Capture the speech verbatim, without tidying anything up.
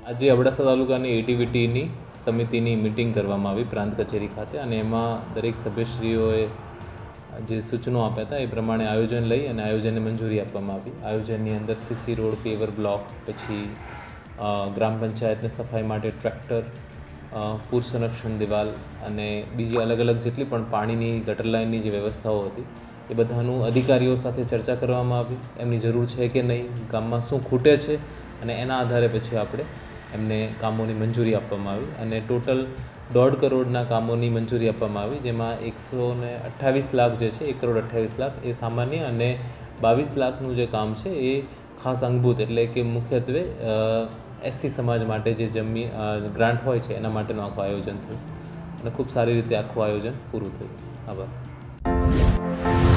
આજે અબડાસા તાલુકાની એટીવીટીની સમિતિની મિટિંગ કરવામાં આવી પ્રાંત કચેરી ખાતે અને એમાં દરેક સભ્યશ્રીઓએ જે સૂચનો આપ્યા હતા એ પ્રમાણે આયોજન લઈ અને આયોજનને મંજૂરી આપવામાં આવી. આયોજનની અંદર સીસી રોડ, પેવર બ્લોક, પછી ગ્રામ પંચાયતને સફાઈ માટે ટ્રેક્ટર, પૂર સંરક્ષણ દિવાલ અને બીજી અલગ અલગ જેટલી પણ પાણીની ગટર લાઇનની જે વ્યવસ્થાઓ હતી એ બધાનું અધિકારીઓ સાથે ચર્ચા કરવામાં આવી. એમની જરૂર છે કે નહીં, ગામમાં શું ખૂટે છે અને એના આધારે પછી આપણે એમને કામોની મંજૂરી આપવામાં આવી અને ટોટલ દોઢ કરોડના કામોની મંજૂરી આપવામાં આવી, જેમાં એકસો ને અઠ્ઠાવીસ લાખ જે છે એક કરોડ અઠ્ઠાવીસ લાખ એ સામાન્ય અને બાવીસ લાખનું જે કામ છે એ ખાસ અંગભૂત એટલે કે મુખ્યત્વે એસસી સમાજ માટે જે જમીન ગ્રાન્ટ હોય છે એના માટેનું આખું આયોજન થયું અને ખૂબ સારી રીતે આખું આયોજન પૂરું થયું. આભાર.